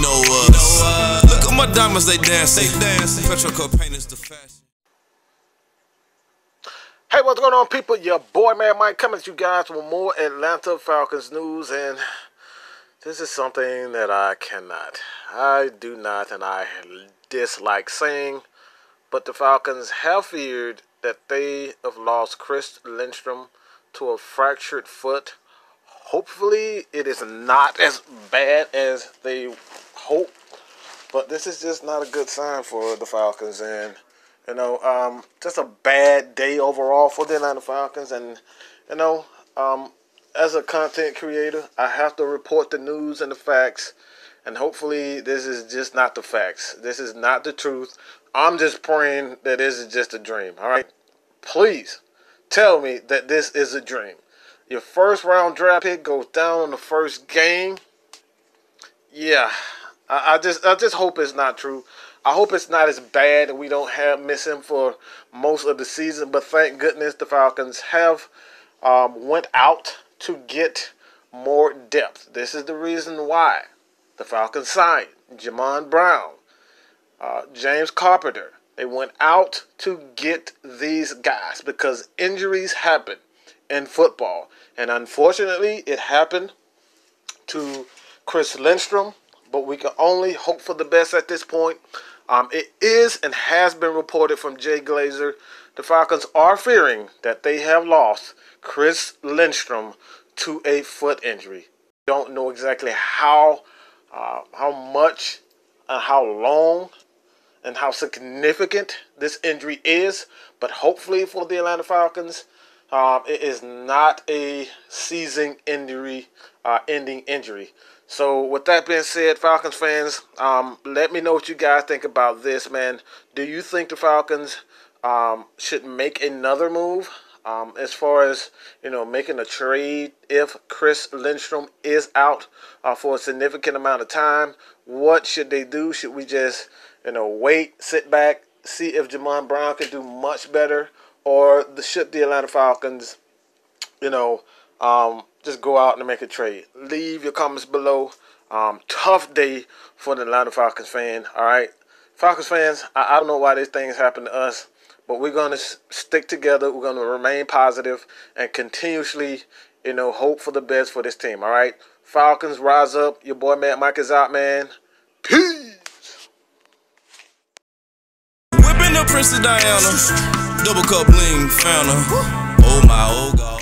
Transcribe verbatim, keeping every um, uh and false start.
know us. You know, uh, Look at my diamonds, they dancing. They dancing. Petro cup paint is the fashion. Hey, what's going on, people? Your boy, man, Mike, coming at you guys with more Atlanta Falcons news, and this is something that I cannot, I do not, and I dislike saying, but the Falcons have feared that they have lost Chris Lindstrom to a fractured foot. Hopefully, it is not as bad as they hope, but this is just not a good sign for the Falcons, and You know, um, just a bad day overall for the Atlanta Falcons. And, you know, um, as a content creator, I have to report the news and the facts. And hopefully this is just not the facts. This is not the truth. I'm just praying that this is just a dream, all right? Please tell me that this is a dream. Your first round draft pick goes down in the first game. Yeah, I, I just I just hope it's not true. I hope it's not as bad and we don't have miss him for most of the season. But thank goodness the Falcons have um, went out to get more depth. This is the reason why the Falcons signed Jamon Brown, uh, James Carpenter. They went out to get these guys because injuries happen in football. And unfortunately, it happened to Chris Lindstrom. But we can only hope for the best at this point. Um, it is and has been reported from Jay Glazer, the Falcons are fearing that they have lost Chris Lindstrom to a foot injury. Don't know exactly how, uh, how much, and how long, and how significant this injury is. But hopefully for the Atlanta Falcons, um, it is not a season injury, uh, ending injury. So with that being said, Falcons fans, um, let me know what you guys think about this, man. Do you think the Falcons um, should make another move um, as far as, you know, making a trade if Chris Lindstrom is out uh, for a significant amount of time? What should they do? Should we just, you know, wait, sit back, see if Jamon Brown can do much better? Or the, should the Atlanta Falcons, you know, um, just go out and make a trade? Leave your comments below. Um, tough day for the Atlanta Falcons fan. All right, Falcons fans, I, I don't know why these things happen to us, but we're going to stick together. We're going to remain positive and continuously, you know, hope for the best for this team. All right, Falcons, rise up. Your boy, man, Mike is out, man. Peace. Whipping the Princess Diana, double cup bling, found her. Oh my, oh God.